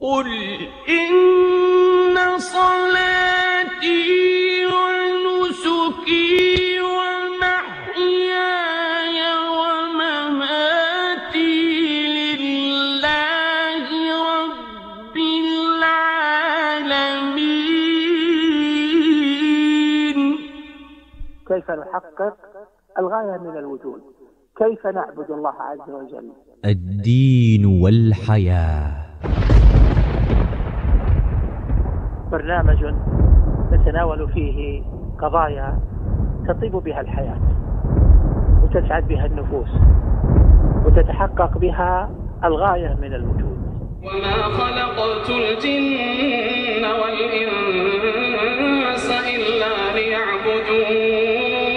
قل إن صلاتي ونسكي ومحياي ومماتي لله رب العالمين. كيف نحقق الغاية من الوجود؟ كيف نعبد الله عز وجل؟ الدين والحياة، برنامج نتناول فيه قضايا تطيب بها الحياة وتسعد بها النفوس وتتحقق بها الغاية من الوجود. وما خلقت الجن والإنس إلا ليعبدون.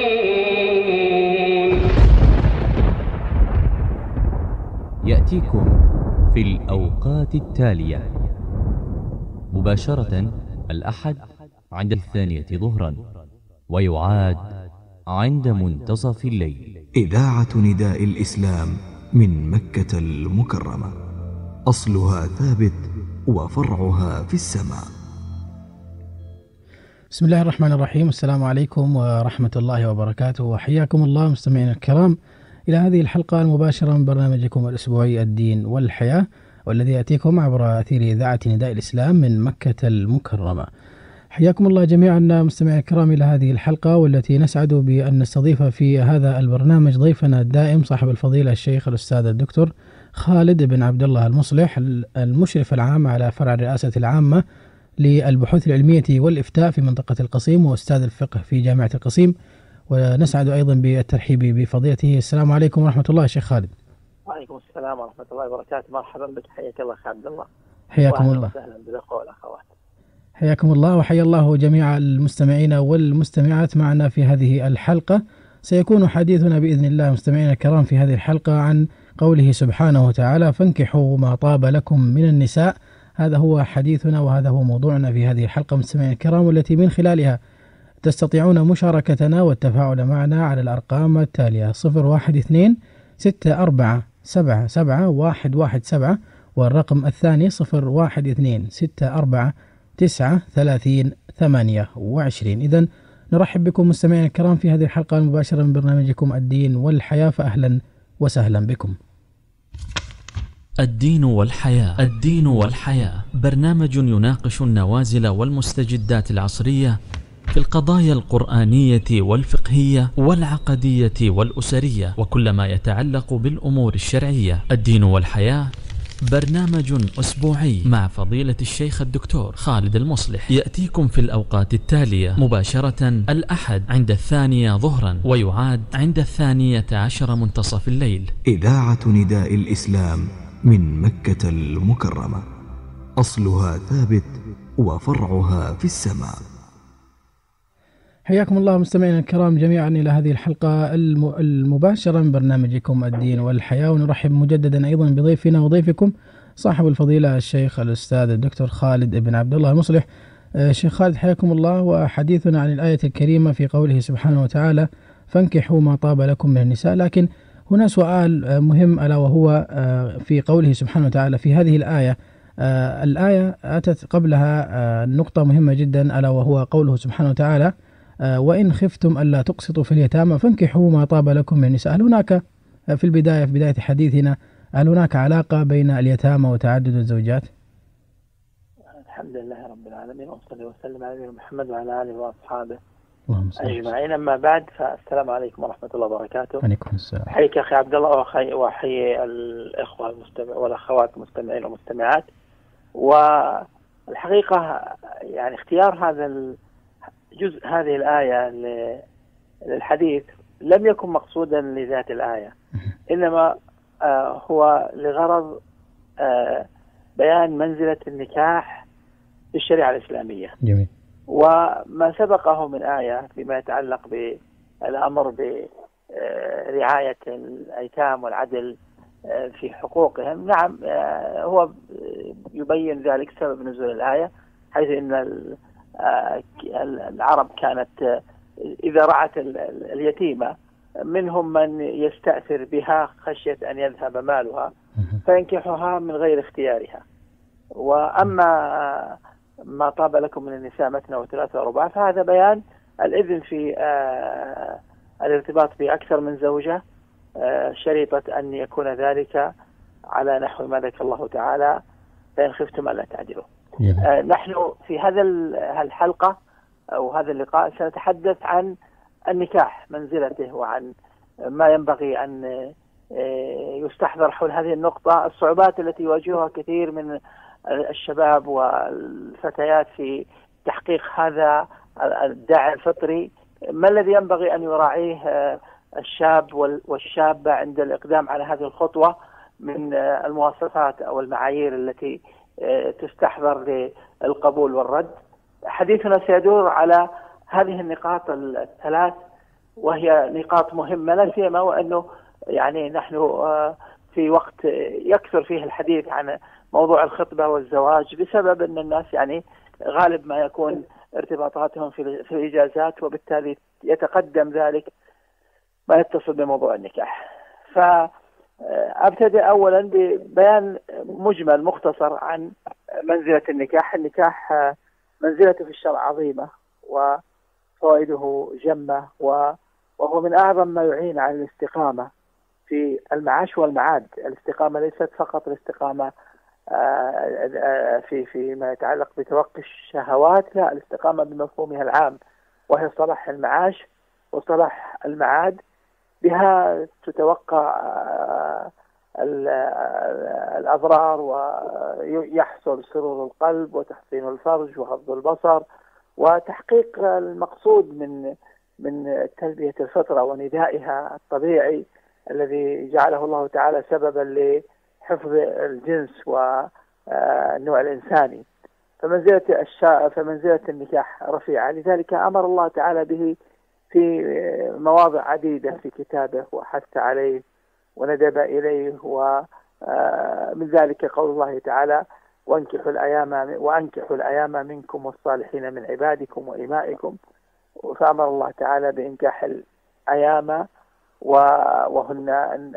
يأتيكم في الأوقات التالية مباشرة: الأحد عند 2 ظهرا، ويعاد عند منتصف الليل. إذاعة نداء الإسلام من مكة المكرمة، أصلها ثابت وفرعها في السماء. بسم الله الرحمن الرحيم. السلام عليكم ورحمة الله وبركاته، وحياكم الله مستمعينا الكرام إلى هذه الحلقة المباشرة من برنامجكم الأسبوعي الدين والحياة، والذي يأتيكم عبر أثير إذاعة نداء الإسلام من مكة المكرمة. حياكم الله جميعا مستمعينا الكرام إلى هذه الحلقة، والتي نسعد بأن نستضيف في هذا البرنامج ضيفنا الدائم صاحب الفضيلة الشيخ الأستاذ الدكتور خالد بن عبد الله المصلح، المشرف العام على فرع الرئاسة العامة للبحوث العلمية والإفتاء في منطقة القصيم، وأستاذ الفقه في جامعة القصيم. ونسعد أيضا بالترحيب بفضيلته. السلام عليكم ورحمة الله شيخ خالد. وعليكم السلام ورحمة الله وبركاته. مرحبا بك، حياك الله عبد الله. حياكم الله. وسهلا بالأخوة والأخوات. حياكم الله وحيا الله جميع المستمعين والمستمعات معنا في هذه الحلقة. سيكون حديثنا بإذن الله مستمعينا الكرام في هذه الحلقة عن قوله سبحانه وتعالى: فانكحوا ما طاب لكم من النساء. هذا هو حديثنا وهذا هو موضوعنا في هذه الحلقة مستمعينا الكرام، والتي من خلالها تستطيعون مشاركتنا والتفاعل معنا على الأرقام التالية: 012-647-77-117، والرقم الثاني 012-649-3028. إذن نرحب بكم مستمعينا الكرام في هذه الحلقة المباشرة من برنامجكم الدين والحياة، فأهلا وسهلا بكم. الدين والحياة. الدين والحياة برنامج يناقش النوازل والمستجدات العصرية في القضايا القرآنية والفقهية والعقدية والأسرية وكل ما يتعلق بالأمور الشرعية. الدين والحياة برنامج أسبوعي مع فضيلة الشيخ الدكتور خالد المصلح، يأتيكم في الأوقات التالية مباشرة: الأحد عند 2 ظهرا، ويعاد عند 12 منتصف الليل. إذاعة نداء الإسلام من مكة المكرمة، أصلها ثابت وفرعها في السماء. حياكم الله مستمعينا الكرام جميعا إلى هذه الحلقة المباشرة من برنامجكم الدين والحياة، ونرحب مجددا أيضا بضيفنا وضيفكم صاحب الفضيلة الشيخ الأستاذ الدكتور خالد بن عبد الله المصلح. شيخ خالد حياكم الله، وحديثنا عن الآية الكريمة في قوله سبحانه وتعالى: فانكحوا ما طاب لكم من النساء. لكن هنا سؤال مهم، ألا وهو في قوله سبحانه وتعالى في هذه الآية. الآية أتت قبلها نقطة مهمة جدا، ألا وهو قوله سبحانه وتعالى: وإن خفتم ألا تقسطوا في اليتامى فانكحوا ما طاب لكم من النساء. هل هناك في بداية حديثنا هل هناك علاقة بين اليتامى وتعدد الزوجات؟ الحمد لله رب العالمين، وصلى وسلم على نبينا محمد وعلى آله وأصحابه أجمعين. أما بعد، فالسلام عليكم ورحمة الله وبركاته. عليكم السلام. حيك أخي عبد الله، وحي الإخوة والأخوات المستمعين والمستمعات. والحقيقة يعني اختيار هذا جزء هذه الآية للحديث لم يكن مقصودا لذات الآية، إنما هو لغرض بيان منزلة النكاح في الشريعة الإسلامية. جميل. وما سبقه من آية فيما يتعلق بالأمر برعاية الأيتام والعدل في حقوقهم، نعم هو يبين ذلك سبب نزول الآية، حيث أن العرب كانت إذا رعت اليتيمة منهم من يستأثر بها خشية أن يذهب مالها فينكحها من غير اختيارها، وأما ما طاب لكم من النساء مثنى وثلاثة ورباع فهذا بيان الإذن في الارتباط بأكثر من زوجة، شريطة أن يكون ذلك على نحو ما ذكر الله تعالى فإن خفتم ألا تعدلوا. نحن في هذا الحلقة أو هذا اللقاء سنتحدث عن النكاح، منزلته، وعن ما ينبغي أن يستحضر حول هذه النقطة، الصعوبات التي يواجهها كثير من الشباب والفتيات في تحقيق هذا الداعي الفطري، ما الذي ينبغي أن يراعيه الشاب والشابة عند الإقدام على هذه الخطوة من المواصفات أو المعايير التي تستحضر للقبول والرد. حديثنا سيدور على هذه النقاط الثلاث، وهي نقاط مهمة، لا سيما وأنه يعني نحن في وقت يكثر فيه الحديث عن موضوع الخطبة والزواج، بسبب أن الناس يعني غالب ما يكون ارتباطاتهم في الإجازات، وبالتالي يتقدم ذلك ما يتصل بموضوع النكاح. فأبتدأ أولا ببيان مجمل مختصر عن منزلة النكاح. النكاح منزلته في الشرع عظيمة وفوائده جمة، وهو من أعظم ما يعين على الاستقامة في المعاش والمعاد. الاستقامة ليست فقط الاستقامة في ما يتعلق بتوقي الشهوات، لا، الاستقامة بمفهومها العام، وهي صلاح المعاش وصلاح المعاد. بها تتوقع الأضرار، ويحصل سرور القلب وتحسين الفرج وغض البصر، وتحقيق المقصود من تلبية الفطرة وندائها الطبيعي الذي جعله الله تعالى سببا لحفظ الجنس والنوع الإنساني. فمنزلة النكاح رفيعة، لذلك أمر الله تعالى به في مواضع عديدة في كتابه، وحث عليه وندب إليه. ومن ذلك قول الله تعالى: وأنكحوا الأيام منكم والصالحين من عبادكم وإمائكم. فأمر الله تعالى بإنكاح الأيام وهن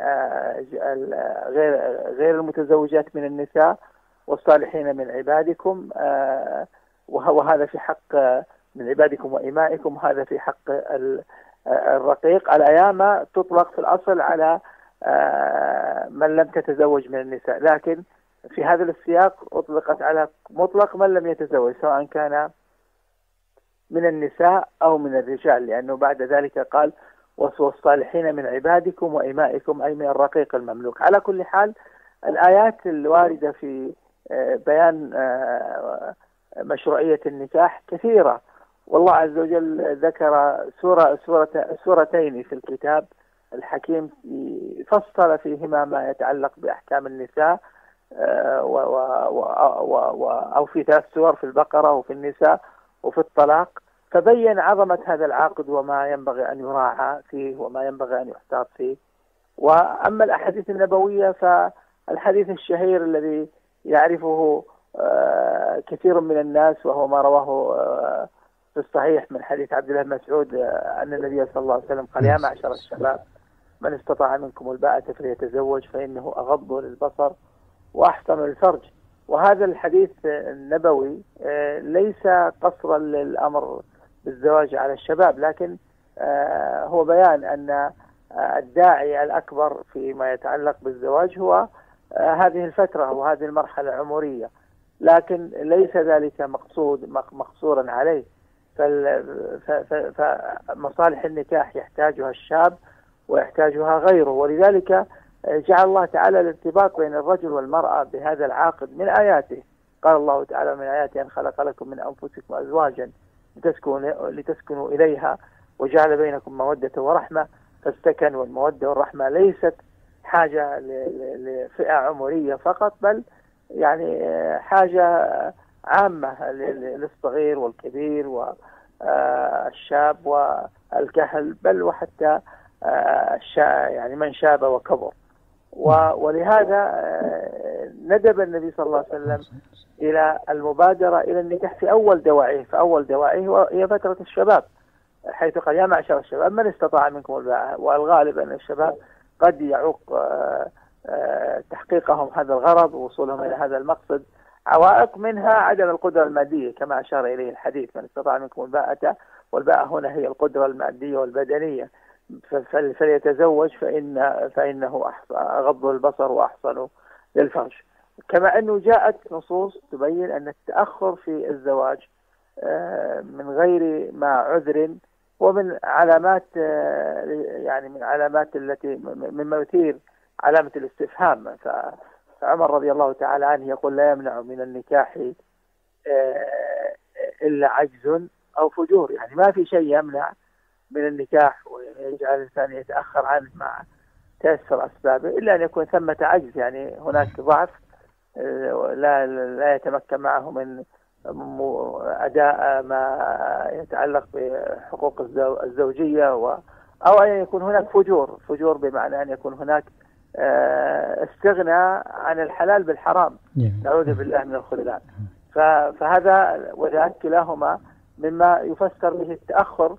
غير المتزوجات من النساء، والصالحين من عبادكم، وهذا في حق من عبادكم وإمائكم، هذا في حق الرقيق. الأيام تطلق في الأصل على من لم تتزوج من النساء، لكن في هذا السياق أطلقت على مطلق من لم يتزوج، سواء كان من النساء أو من الرجال، لأنه بعد ذلك قال: والصالحين من عبادكم وإمائكم، أي من الرقيق المملوك. على كل حال، الآيات الواردة في بيان مشروعية النكاح كثيرة، والله عز وجل ذكر سورتين في الكتاب الحكيم فصل فيهما ما يتعلق بأحكام النساء، أو في 3 سور، في البقرة وفي النساء وفي الطلاق، فبين عظمة هذا العقد وما ينبغي أن يراعى فيه وما ينبغي أن يحتاط فيه. وأما الأحاديث النبوية فالحديث الشهير الذي يعرفه كثير من الناس، وهو ما رواه في الصحيح من حديث عبد الله بن مسعود أن النبي صلى الله عليه وسلم قال: يا معشر الشباب من استطاع منكم الباءة فليتزوج فإنه أغض للبصر وأحسن للفرج. وهذا الحديث النبوي ليس قصرا للأمر بالزواج على الشباب، لكن هو بيان أن الداعي الأكبر فيما يتعلق بالزواج هو هذه الفترة وهذه المرحلة العمرية، لكن ليس ذلك مقصورا عليه. فمصالح النكاح يحتاجها الشاب ويحتاجها غيره، ولذلك جعل الله تعالى الارتباط بين الرجل والمرأة بهذا العاقد من آياته. قال الله تعالى: من آياته أن خلق لكم من أنفسكم أزواجا لتسكنوا إليها وجعل بينكم مودة ورحمة. فالسكن والمودة والرحمة ليست حاجة لفئة عمرية فقط، بل يعني حاجة عامة للصغير والكبير والشاب والكهل، بل وحتى يعني من شاب وكبر. ولهذا ندب النبي صلى الله عليه وسلم إلى المبادرة إلى النكاح في أول دوائه هي فترة الشباب، حيث قال: يا معشر الشباب من استطاع منكم الباءة. والغالب أن الشباب قد يعوق تحقيقهم هذا الغرض ووصولهم إلى هذا المقصد عوائق، منها عدم القدرة المادية كما أشار إليه الحديث: من استطاع منكم الباءة، والباءة هنا هي القدرة المادية والبدنية، فليتزوج فإنه أغض البصر وأحصن للفرج. كما أنه جاءت نصوص تبين أن التأخر في الزواج من غير ما عذر ومن علامات، يعني من علامات التي مما يثير علامة الاستفهام. فعمر رضي الله تعالى عنه يقول: لا يمنع من النكاح إلا عجز أو فجور. يعني ما في شيء يمنع من النكاح ويجعل الإنسان يتأخر عنه مع تيسر أسبابه إلا أن يكون ثمة عجز، يعني هناك ضعف لا يتمكن معه من أداء ما يتعلق بحقوق الزوجية، أو أن يكون هناك فجور بمعنى أن يكون هناك استغنى عن الحلال بالحرام، نعوذ بالله من الخذلان. فهذا وذاك كلاهما مما يفسر به التأخر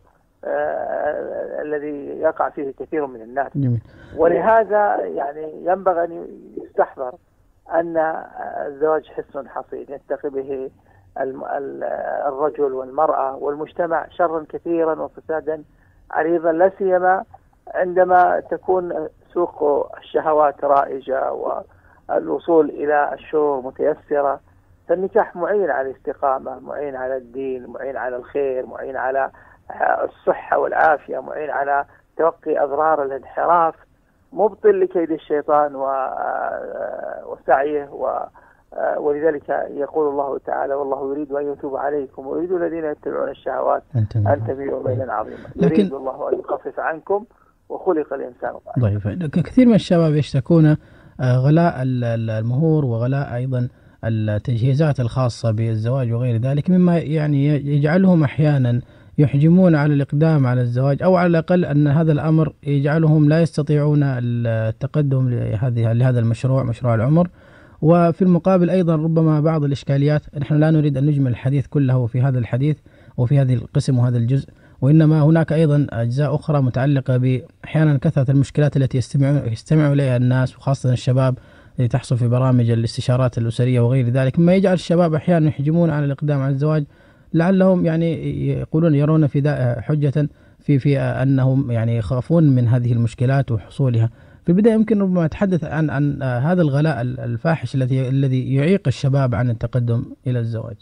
الذي يقع فيه كثير من الناس. ولهذا يعني ينبغي أن يستحضر أن الزواج حصن حصين يتقي به الرجل والمرأة والمجتمع شرا كثيرا وفسادا عريضا، لا سيما عندما تكون سوق الشهوات رائجة والوصول إلى الشهور متيسرة. فالنكاح معين على الاستقامة، معين على الدين، معين على الخير، معين على الصحة والعافية، معين على توقي أضرار الانحراف، مبطل لكيد الشيطان وسعيه. ولذلك يقول الله تعالى: والله يريد أن يتوب عليكم ويريد الذين يتبعون الشهوات أن تميلوا ميلا عظيما. يريد الله أن يخفف عنكم وخلق الإنسان ضعيفا. كثير من الشباب يشتكون غلاء المهور وغلاء أيضا التجهيزات الخاصة بالزواج وغير ذلك، مما يعني يجعلهم أحيانا يحجمون على الإقدام على الزواج، أو على الأقل أن هذا الأمر يجعلهم لا يستطيعون التقدم لهذا المشروع، مشروع العمر. وفي المقابل أيضا ربما بعض الإشكاليات، نحن لا نريد أن نجمل الحديث كله في هذا الحديث وفي هذه القسم وهذا الجزء، وإنما هناك أيضا أجزاء أخرى متعلقة بأحيانا كثرة المشكلات التي يستمع إليها الناس وخاصة الشباب التي تحصل في برامج الاستشارات الأسرية وغير ذلك، مما يجعل الشباب أحيانا يحجمون على الإقدام على الزواج، لعلهم يعني يرون في حجة في أنهم يعني يخافون من هذه المشكلات وحصولها. في البداية يمكن ربما أتحدث عن هذا الغلاء الفاحش الذي يعيق الشباب عن التقدم إلى الزواج.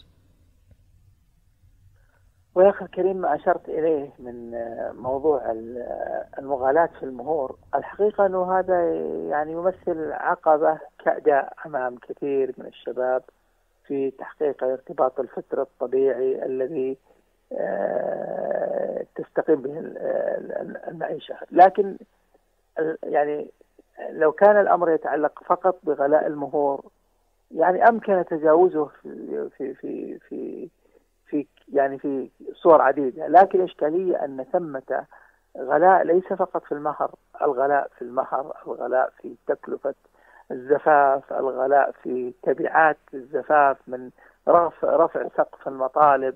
ويا أخي الكريم، ما أشرت إليه من موضوع المغالاة في المهور، الحقيقة أنه هذا يعني يمثل عقبة كأداء أمام كثير من الشباب في تحقيق ارتباط الفطر الطبيعي الذي تستقيم به المعيشة. لكن يعني لو كان الأمر يتعلق فقط بغلاء المهور يعني أمكن تجاوزه في صور عديدة، لكن الإشكالية أن ثمة غلاء ليس فقط في المهر، الغلاء في المهر، الغلاء في تكلفة الزفاف، الغلاء في تبعات الزفاف من رفع سقف المطالب.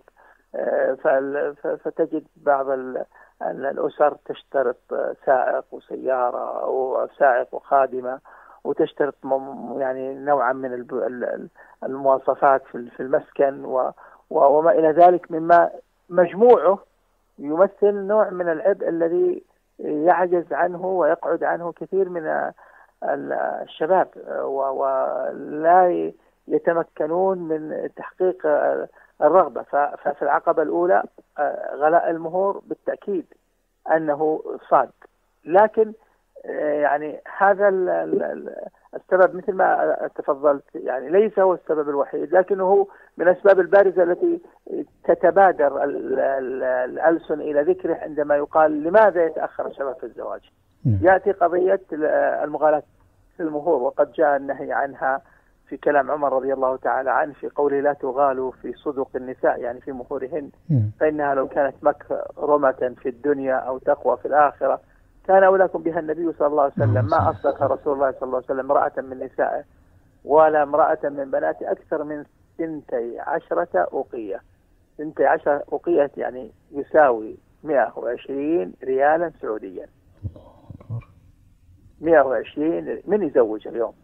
فتجد بعض الأسر تشترط سائق وسيارة أو سائق وخادمة، وتشترط يعني نوعا من المواصفات في المسكن وما إلى ذلك، مما مجموعه يمثل نوع من العبء الذي يعجز عنه ويقعد عنه كثير من الشباب، ولا يتمكنون من تحقيق الرغبة. ففي العقبة الأولى غلاء المهور بالتأكيد أنه صاد، لكن يعني هذا السبب مثل ما تفضلت يعني ليس هو السبب الوحيد، لكنه من الأسباب البارزة التي تتبادر الألسن إلى ذكره عندما يقال لماذا يتأخر الشباب في الزواج. يأتي قضية المغالاة في المهور، وقد جاء النهي عنها في كلام عمر رضي الله تعالى عنه في قوله: لا تغالوا في صدق النساء، يعني في مهورهن، فإنها لو كانت مكرمة في الدنيا أو تقوى في الآخرة كان أولاكم بها النبي صلى الله عليه وسلم. ما أصدق رسول الله صلى الله عليه وسلم امرأة من نسائه ولا امرأة من بناته أكثر من 12 أوقية. 12 أوقية يعني يساوي 120 ريالا سعوديا. 120 من يزوج اليوم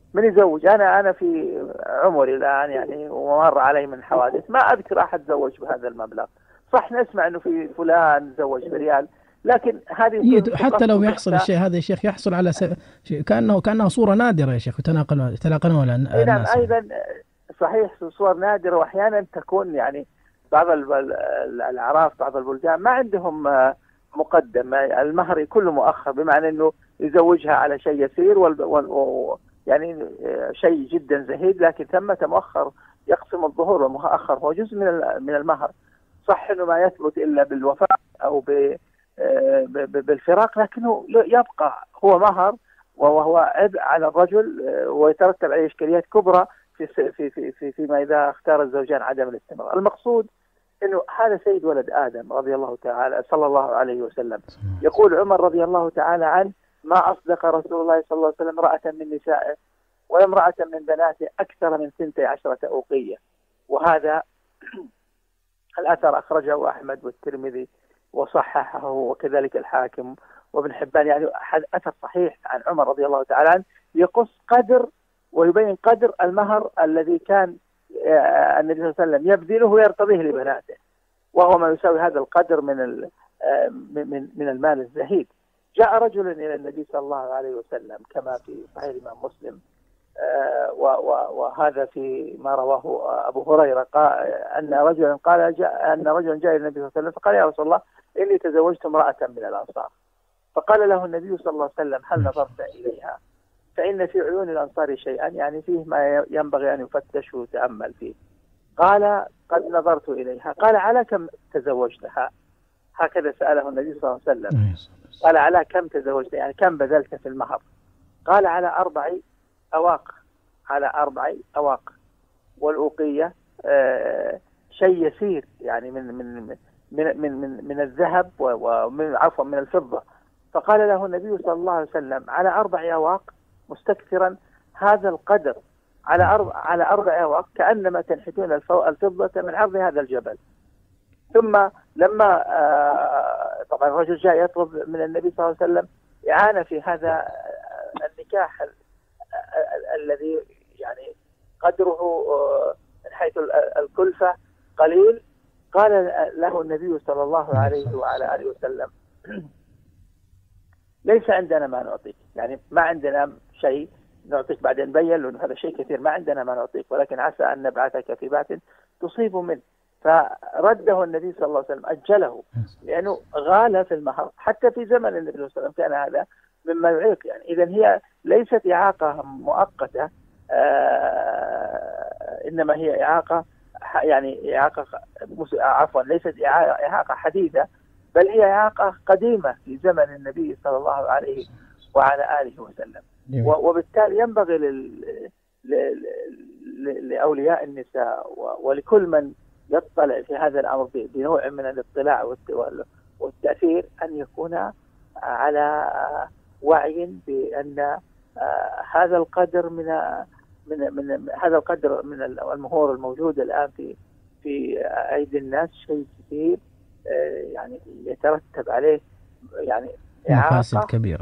من يزوج؟ أنا في عمري الآن يعني ومر علي من حوادث ما أذكر أحد زوج بهذا المبلغ. صح نسمع أنه في فلان زوج بريال، لكن هذه حتى لو يحصل الشيء هذا يا شيخ يحصل على كأنه صورة نادرة يا شيخ يتناقلون الناس. أيضا صحيح صور نادرة، وأحيانا تكون يعني بعض الأعراف بعض البلدان ما عندهم مقدم، المهر كله مؤخر، بمعنى أنه يزوجها على شيء يسير يعني شيء جدا زهيد، لكن ثمة مؤخر يقسم الظهور والمؤخر هو جزء من المهر. صح أنه ما يثبت إلا بالوفاء أو بالفراق، لكنه يبقى هو مهر، وهو عبء على الرجل ويترتب عليه إشكاليات كبرى فيما إذا اختار الزوجان عدم الاستمرار. المقصود أنه هذا سيد ولد آدم رضي الله تعالى صلى الله عليه وسلم. يقول عمر رضي الله تعالى عنه: ما أصدق رسول الله صلى الله عليه وسلم امرأة من نسائه ولا امرأة من بناته أكثر من 12 أوقية. وهذا الأثر أخرجه أحمد والترمذي وصححه وكذلك الحاكم وابن حبان، يعني أثر صحيح عن عمر رضي الله تعالى عنه يقص قدر ويبين قدر المهر الذي كان النبي صلى الله عليه وسلم يبذله ويرتضيه لبناته، وهو ما يساوي هذا القدر من المال الزهيد. جاء رجل إلى النبي صلى الله عليه وسلم كما في صحيح الإمام مسلم، وهذا في ما رواه أبو هريرة، أن رجلا جاء إلى النبي صلى الله عليه وسلم فقال: يا رسول الله إني تزوجت امرأة من الأنصار. فقال له النبي صلى الله عليه وسلم: هل نظرت إليها؟ فإن في عيون الأنصار شيئا، يعني فيه ما ينبغي أن يفتش ويتأمل فيه. قال: قد نظرت إليها. قال: على كم تزوجتها؟ هكذا سأله النبي صلى الله عليه وسلم. قال: على كم تزوجت، يعني كم بذلت في المهر؟ قال: على 4 أواق. على 4 أواق، والأوقية شيء يسير يعني من الذهب من الفضة. فقال له النبي صلى الله عليه وسلم: على 4 أواق مستكثرا هذا القدر، على 4 أواق كأنما تنحتون الفضة من عرض هذا الجبل. ثم لما طبعا الرجل جاء يطلب من النبي صلى الله عليه وسلم إعانة في هذا النكاح الذي يعني قدره من حيث الكلفة قليل. قال له النبي صلى الله عليه وعلى آله وسلم: ليس عندنا ما نعطيك، يعني ما عندنا شيء نعطيك. بعدين بين له هذا شيء كثير، ما عندنا ما نعطيك، ولكن عسى أن نبعثك في بعث تصيب منه. فرده النبي صلى الله عليه وسلم، أجله، لأنه غال في المهر. حتى في زمن النبي صلى الله عليه وسلم كان هذا مما يعيق، يعني إذن هي ليست إعاقة مؤقتة، إنما هي إعاقة يعني عفوا ليست إعاقة حديثة، بل هي إعاقة قديمة في زمن النبي صلى الله عليه وعلى آله وسلم. وبالتالي ينبغي لأولياء النساء ولكل من يطلع في هذا الأمر بنوع من الاطلاع والتأثير أن يكون على وعي بأن هذا القدر من هذا القدر من المهور الموجود الآن في أيدي الناس شيء كثير، يعني يترتب عليه يعني مفاسد كبيرة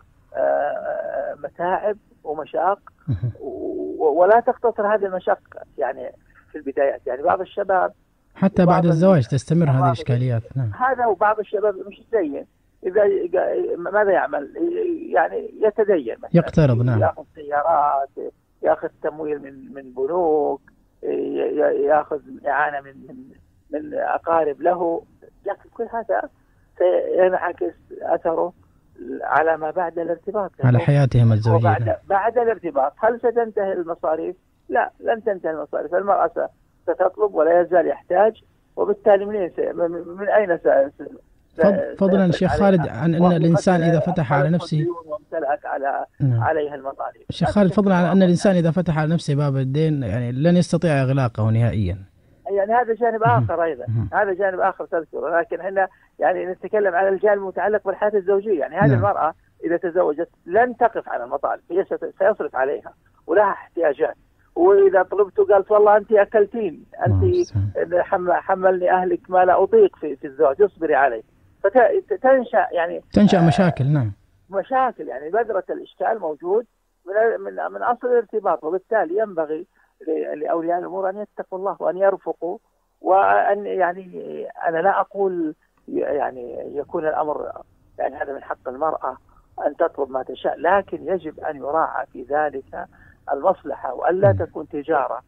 ومتاعب ومشاق، ولا تقتصر هذه المشاق يعني في البدايات. يعني بعض الشباب حتى بعد الزواج تستمر هذه الإشكاليات. نعم. هذا وبعض الشباب مش زين، إذا ماذا يعمل؟ يعني يتدين مثلا، يقترض. نعم. يأخذ سيارات، يأخذ تمويل من بنوك، يأخذ إعانة من أقارب له، لكن كل هذا سينعكس أثره على ما بعد الارتباط، على حياتهم الزوجية. بعد الارتباط هل ستنتهي المصاريف؟ لا، لن تنتهي المصاريف. المرأة ستطلب ولا يزال يحتاج، وبالتالي من أين فضلا شيخ خالد عن أن الإنسان إذا فتح على نفسه وامتلأت عليها المصاريف. شيخ خالد فضلا عن أن الإنسان إذا فتح على نفسه باب الدين يعني لن يستطيع إغلاقه نهائيا. يعني هذا جانب آخر أيضا، هذا جانب آخر تذكره، لكن احنا يعني نتكلم على الجانب المتعلق بالحياة الزوجية. يعني هذه المرأة إذا تزوجت لن تقف على المطالب، هي سيصرف عليها ولها احتياجات، وإذا طلبت قالت والله أنت أكلتين، أنت حملني أهلك ما لا أطيق في الزواج، اصبري علي. فتنشأ مشاكل. نعم، مشاكل، يعني بذرة الإشكال موجود من أصل الارتباط. وبالتالي ينبغي لأولياء الأمور أن يتقوا الله وأن يرفقوا، وأن يعني أنا لا أقول يعني يكون الأمر يعني هذا من حق المرأة أن تطلب ما تشاء، لكن يجب أن يراعى في ذلك المصلحة، وألا تكون تجارة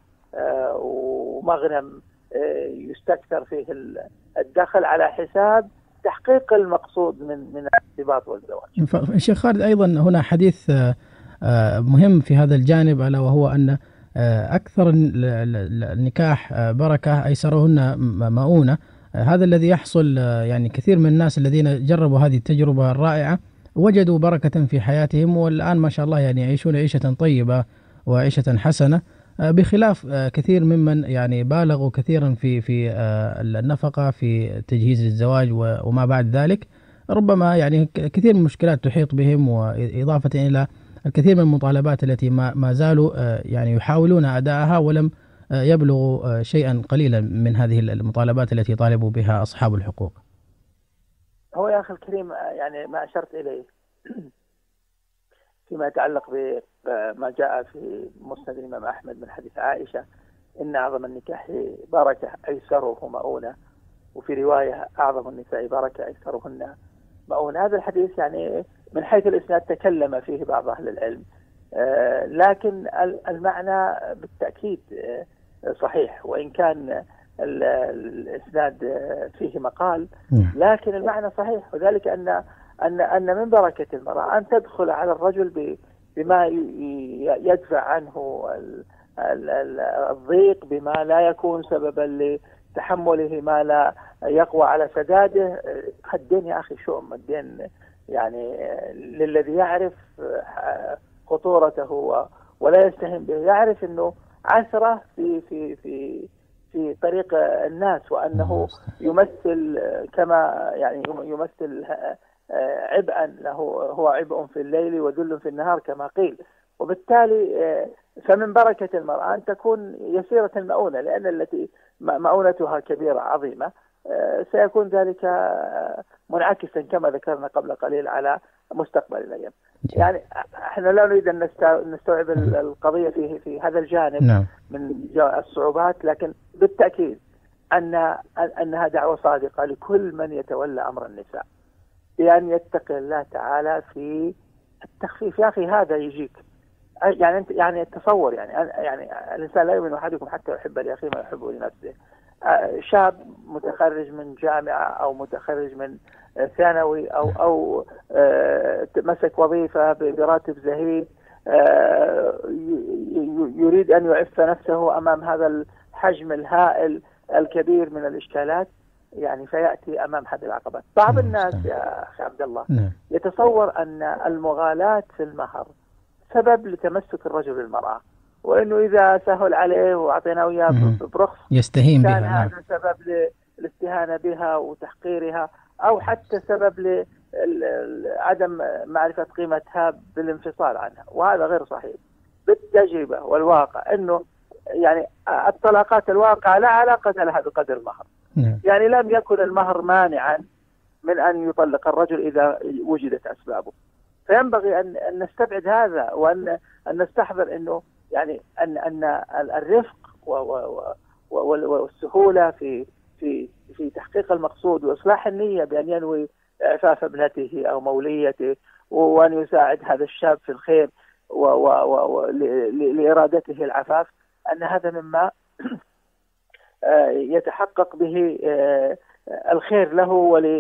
ومغنم يستكثر فيه الدخل على حساب تحقيق المقصود من الارتباط والزواج. الشيخ خالد، أيضا هنا حديث مهم في هذا الجانب، ألا وهو أن أكثر النكاح بركة أيسرهن مؤونة. هذا الذي يحصل، يعني كثير من الناس الذين جربوا هذه التجربة الرائعة وجدوا بركة في حياتهم، والآن ما شاء الله يعني يعيشون عيشة طيبة وعيشة حسنة، بخلاف كثير ممن يعني بالغوا كثيرا في النفقة في تجهيز للزواج وما بعد ذلك. ربما يعني كثير من المشكلات تحيط بهم، وإضافة إلى الكثير من المطالبات التي ما زالوا يعني يحاولون أداءها ولم يبلغوا شيئا قليلا من هذه المطالبات التي طالبوا بها أصحاب الحقوق. هو يا أخي الكريم يعني ما أشرت إليه فيما يتعلق بما جاء في مسند الإمام أحمد من حديث عائشة إن أعظم النكاح بركة أيسره مؤونة، وفي رواية أعظم النساء بركة أيسرهن مؤونة. هذا الحديث يعني من حيث الإسناد تكلم فيه بعض أهل العلم، لكن المعنى بالتأكيد صحيح، وإن كان الإسناد فيه مقال، لكن المعنى صحيح. وذلك أن من بركة المرأة أن تدخل على الرجل بما يدفع عنه الضيق، بما لا يكون سببا لتحمله ما لا يقوى على سداده. الدين يا أخي شؤم، الدين يعني للذي يعرف خطورته ولا يستهين به، يعرف أنه عثرة في طريق الناس، وأنه يمثل كما يعني يمثل عبئا له، هو عبء في الليل وذل في النهار كما قيل. وبالتالي فمن بركة المرأة أن تكون يسيرة المؤونة، لأن التي مؤونتها كبيرة عظيمة سيكون ذلك منعكسا كما ذكرنا قبل قليل على مستقبل الأيام. يعني احنا لا نريد أن نستوعب القضية في هذا الجانب من الصعوبات، لكن بالتأكيد أنها دعوة صادقة لكل من يتولى أمر النساء بأن يتقي الله تعالى في التخفيف. يا أخي هذا يجيك يعني أنت يعني تصور يعني الإنسان لا يؤمن أحدكم حتى يحب لأخيه ما يحبه لنفسه. شاب متخرج من جامعة أو متخرج من ثانوي أو مسك وظيفة براتب زهيد، يريد أن يعف نفسه أمام هذا الحجم الهائل الكبير من الإشكالات، يعني فيأتي أمام هذه العقبات. بعض الناس يا أخي عبد الله يتصور أن المغالاة في المهر سبب لتمسك الرجل بالمرأة، وإنه إذا سهل عليه وأعطيناه إياه برخص يستهين بها، كان هذا سبب للاستهانة بها وتحقيرها، أو حتى سبب لعدم معرفة قيمتها بالانفصال عنها. وهذا غير صحيح بالتجربة والواقع، إنه يعني الطلاقات الواقعة لا علاقة لها بقدر المهر. يعني لم يكن المهر مانعا من أن يطلق الرجل إذا وجدت أسبابه. فينبغي أن نستبعد هذا، وأن نستحضر أنه يعني أن الرفق والسهولة في تحقيق المقصود وإصلاح النية بأن ينوي إعفاف ابنته أو موليته، وأن يساعد هذا الشاب في الخير لإرادته العفاف، أن هذا مما يتحقق به الخير له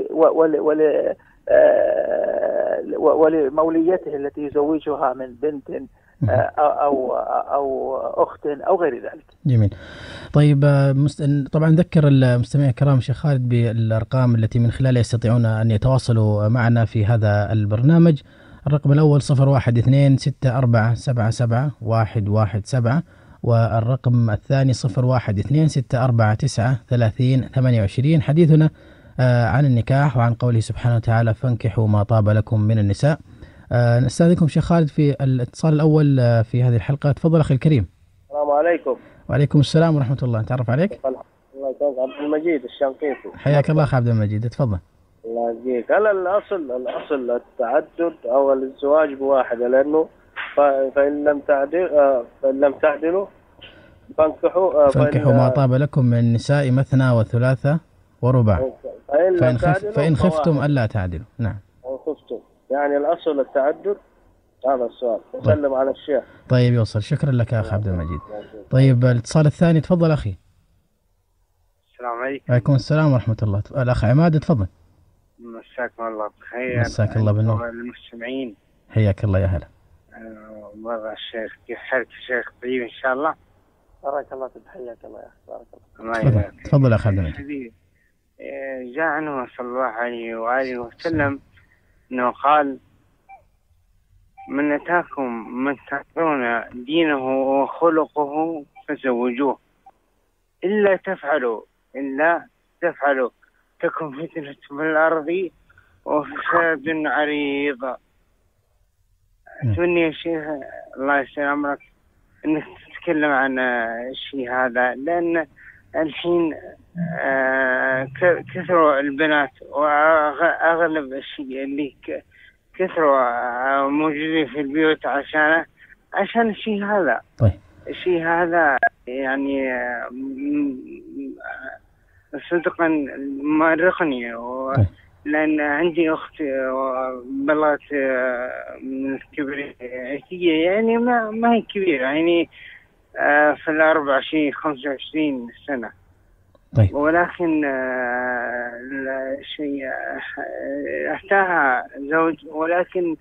ولموليته التي يزوجها من بنت أو أخت أو غير ذلك. جميل. طيب طبعا نذكر المستمعين الكرام شيخ خالد بالأرقام التي من خلالها يستطيعون أن يتواصلوا معنا في هذا البرنامج. الرقم الأول 011264771117، والرقم الثاني 0126493028. حديثنا عن النكاح وعن قوله سبحانه وتعالى فانكحوا ما طاب لكم من النساء. نستأذنكم شيخ خالد في الاتصال الأول في هذه الحلقة. تفضل أخي الكريم. السلام عليكم. وعليكم السلام ورحمة الله. نتعرف عليك. الله يسلمك. عبد المجيد الشنقيطي. حياك الله أخي عبد المجيد، تفضل. الله يجزيك. هل الأصل التعدد أو الزواج بواحدة؟ لأنه فإن لم تعدلوا فانكحوا ما طاب لكم من النساء مثنى وثلاثة ورباع فإن خفتم ألا تعدلوا. نعم. إن خفتم يعني الأصل التعدد. هذا السؤال. وسلم على الشيخ. طيب يوصل. شكرا لك يا أخ عبد المجيد. طيب الاتصال الثاني تفضل أخي. السلام عليكم. وعليكم السلام ورحمة الله. الأخ عماد تفضل. مساكم الله بخير. مساك الله بالنور. المستمعين حياك الله يا هلا. مرة الشيخ كيف حالك الشيخ؟ طيب إن شاء الله. بارك الله فيك. حياك الله يا أخي. بارك الله. تفضل أخ عبد المجيد. جاء عنه صلى الله عليه وآله وسلم أنه قال: من أتاكم من ترضون دينه وخلقه فزوجوه إلا تفعلوا تكن فتنة في الأرض وفساد عريض. أتمنى يا شيخ الله يسلم عمرك أنك تتكلم عن الشيء هذا، لأن الحين كثروا البنات وأغلب الشيء اللي كثروا موجودين في البيوت عشان الشيء هذا. طيب. الشيء هذا يعني صدقا مؤرقني لأن عندي أخت بلغت من الكبرية، يعني ما هي كبيرة، يعني في 24-25 سنة. طيب. ولكن الشيء أتاها زوج، ولكن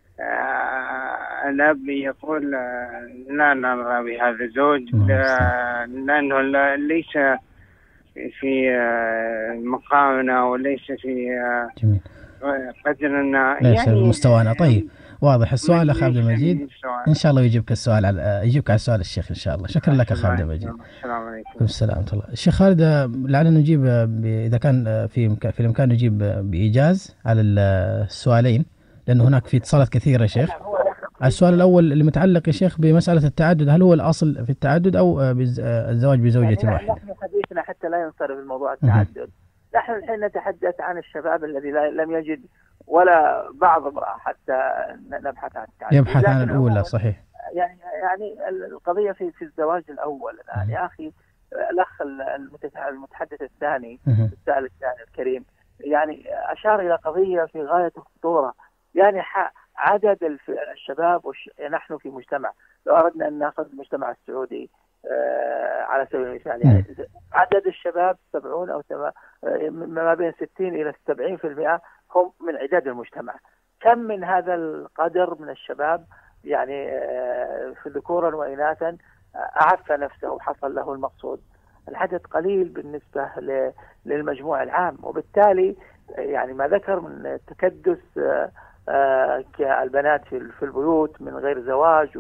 الأب يقول لا نرغب بهذا الزوج لأنه ليس في مقامنا وليس في قدرنا، ليس في مستوانا. طيب واضح السؤال أخ عبد المجيد. إن شاء الله يجيبك على سؤال الشيخ إن شاء الله. شكرا لك أخ عبد المجيد. السلام عليكم. السلام ورحمة الله. الشيخ خالد لعلنا نجيب إذا كان في الإمكان نجيب بإيجاز على السؤالين، لأن هناك في اتصالات كثيرة يا شيخ. السؤال الأول اللي متعلق يا شيخ بمسألة التعدد، هل هو الأصل في التعدد أو الزواج بزوجة واحدة؟ نحن حديثنا حتى لا ينصرف الموضوع التعدد. نحن الحين نتحدث عن الشباب الذي لم يجد ولا بعض امرأة حتى نبحث عن التعدد. يبحث عن الأولى. صحيح. يعني القضية في الزواج الأول الآن يا أخي. الأخ المتحدث الثاني السائل الثاني الكريم يعني أشار إلى قضية في غاية الخطورة. يعني عدد الشباب نحن في مجتمع، لو أردنا أن نأخذ المجتمع السعودي على سبيل المثال، يعني عدد الشباب 70 أو ما بين 60 إلى 70% هم من عداد المجتمع. كم من هذا القدر من الشباب يعني في ذكورا وإناثا أعف نفسه وحصل له المقصود؟ العدد قليل بالنسبة للمجموع العام، وبالتالي يعني ما ذكر من تكدس كالبنات في البيوت من غير زواج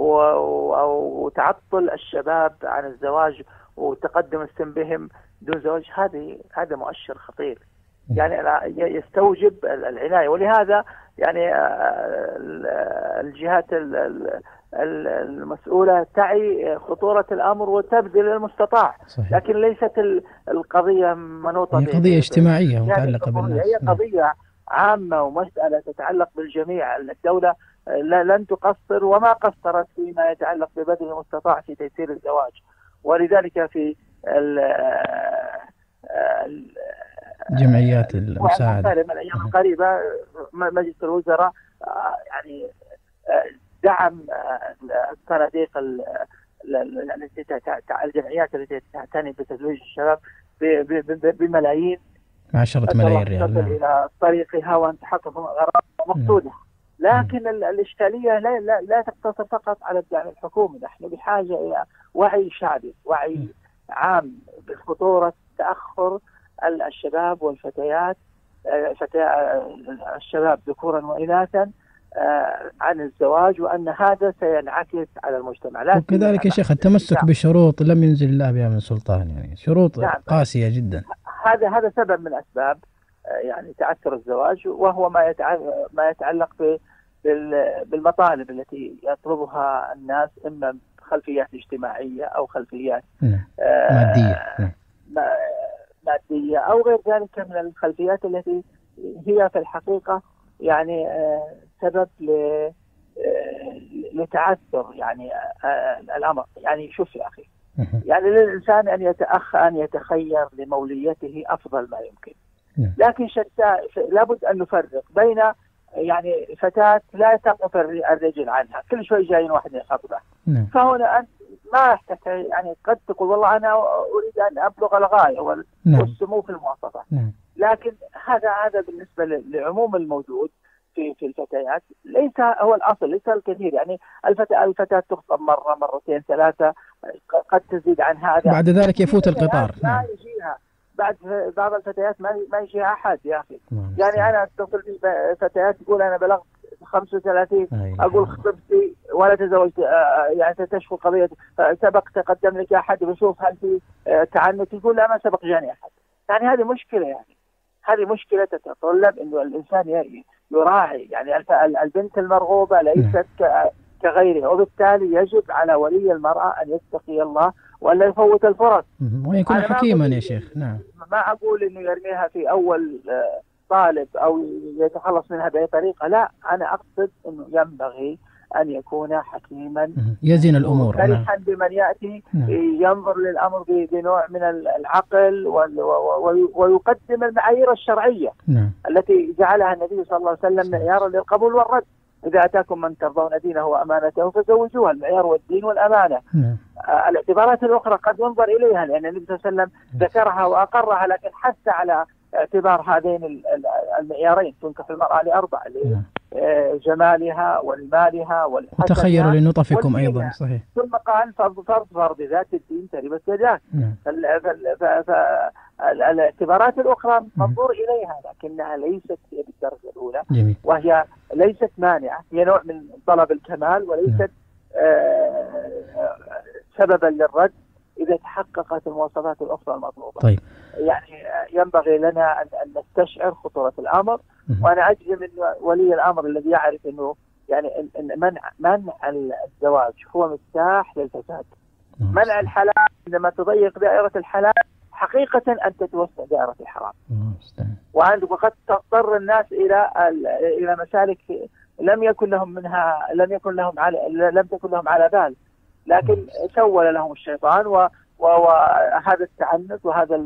وتعطل الشباب عن الزواج وتقدم السن بهم دون زواج، هذا مؤشر خطير يعني يستوجب العناية. ولهذا يعني الجهات المسؤولة تعي خطورة الأمر وتبذل المستطاع. صحيح. لكن ليست القضية منوطة، هي قضية اجتماعية متعلقة بالناس. هي قضية عامة ومسألة تتعلق بالجميع. الدولة لن تقصر وما قصرت فيما يتعلق ببذل المستطاع في تيسير الزواج. ولذلك في جمعيات المساعدة من الأيام القريبة مجلس الوزراء يعني دعم الصناديق الجمعيات التي تعتني بتزويج الشباب بملايين، 10 ملايين ريال إلى طريقها وأن تحقق غرض مقصودة. لكن الإشكالية لا تقتصر فقط على الدعم الحكومي. نحن بحاجة إلى وعي شعبي، وعي عام بخطورة تأخر الشباب والفتيات، الشباب ذكورا وإناثا عن الزواج، وأن هذا سينعكس على المجتمع. وكذلك يا شيخ التمسك بشروط لم ينزل الله بها من سلطان، يعني شروط قاسية جدا. هذا سبب من أسباب يعني تعثر الزواج، وهو ما يتعلق بالمطالب التي يطلبها الناس، إما خلفيات اجتماعية أو خلفيات مادية أو غير ذلك من الخلفيات التي هي في الحقيقة يعني سبب لتعثر يعني الأمر. يعني شوف يا أخي، يعني للإنسان أن يتخير لموليته أفضل ما يمكن، لكن لابد أن نفرق بين يعني فتاة لا تقف الرجل عنها، كل شوي جايين واحد يخطبه، فهنا أنت ما يعني قد تقول والله أنا أريد أن أبلغ الغاية والسمو في المواصفات، لكن هذا بالنسبة لعموم الموجود في الفتيات ليس هو الأصل، ليس الكثير. يعني الفتاة تخطب مرة مرتين ثلاثة، قد تزيد عن هذا، بعد ذلك يفوت القطار. ما يجيها بعد بعض الفتيات ما يجيها أحد يا أخي. يعني أنا أتصل بفتيات تقول أنا بلغت 35، أقول خطبتي ولا تزوجت، يعني تشكو قضية سبق تقدم لك أحد بشوف هل في تعنت، يقول لا ما سبق جاني أحد. يعني هذه مشكلة، يعني هذه مشكلة تتطلب إنه الإنسان يراعي. يعني البنت المرغوبة ليست كغيرها، وبالتالي يجب على ولي المرأة أن يتقي الله ولا يفوت الفرص ويكون حكيما يا شيخ. نعم، ما أقول إنه يرميها في أول طالب أو يتخلص منها بأي طريقة، لا، أنا أقصد إنه ينبغي أن يكون حكيما يزن الأمور، فرحا بمن يأتي، ينظر للأمر بنوع من العقل ويقدم المعايير الشرعية التي جعلها النبي صلى الله عليه وسلم معيارا للقبول والرد. إذا أتاكم من ترضون دينه وأمانته فزوجوها، المعيار والدين والأمانة. الاعتبارات الأخرى قد ينظر إليها لأن النبي صلى الله عليه وسلم ذكرها وأقرها، لكن حث على اعتبار هذين المعيارين. تنكح المرأة لأربع: جمالها والمالها والحسنها وتخيروا لنطفكم أيضا. صحيح. ثم قال فاظفر بذات الدين تربت يداك. فالاعتبارات الأخرى منظور إليها لكنها ليست هي بالدرجة الأولى. جميل. وهي ليست مانعة، هي نوع من طلب الكمال وليست سببا للرد إذا تحققت المواصفات الأخرى المطلوبة. طيب. يعني ينبغي لنا أن نستشعر خطورة الأمر، وأنا أجزم من ولي الأمر الذي يعرف أنه يعني منع الزواج هو مفتاح للفساد. منع الحلال، عندما تضيق دائرة الحلال حقيقة أن تتوسع دائرة الحرام، وقد تضطر الناس إلى مسالك لم تكن لهم على بال، لكن سول لهم الشيطان وهذا التعنت وهذا